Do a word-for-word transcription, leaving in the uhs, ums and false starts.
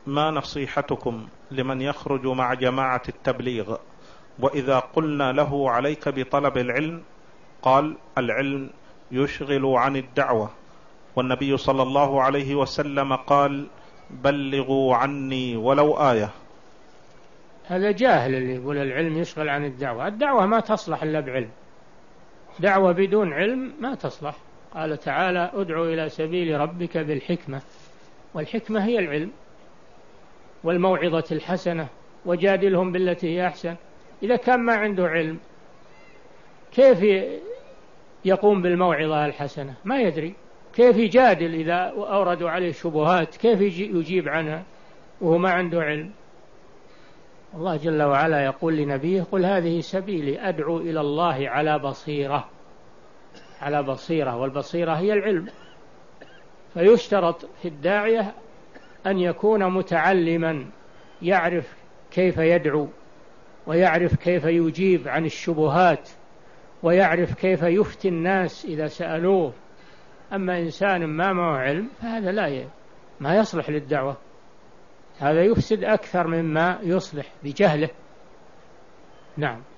ما نصيحتكم لمن يخرج مع جماعة التبليغ وإذا قلنا له عليك بطلب العلم قال العلم يشغل عن الدعوة، والنبي صلى الله عليه وسلم قال بلغوا عني ولو آية؟ هذا جاهل اللي يقول العلم يشغل عن الدعوة. الدعوة ما تصلح إلا بعلم، دعوة بدون علم ما تصلح. قال تعالى ادعو إلى سبيل ربك بالحكمة، والحكمة هي العلم والموعظة الحسنة وجادلهم بالتي هي أحسن. إذا كان ما عنده علم كيف يقوم بالموعظة الحسنة؟ ما يدري. كيف يجادل إذا أوردوا عليه شبهات؟ كيف يجيب عنها وهو ما عنده علم؟ الله جل وعلا يقول لنبيه قل هذه سبيلي أدعو إلى الله على بصيرة، على بصيرة، والبصيرة هي العلم. فيشترط في الداعية أن يكون متعلما، يعرف كيف يدعو ويعرف كيف يجيب عن الشبهات ويعرف كيف يفتي الناس إذا سألوه. أما إنسان ما معه علم فهذا لا ما يصلح للدعوة، هذا يفسد أكثر مما يصلح بجهله. نعم.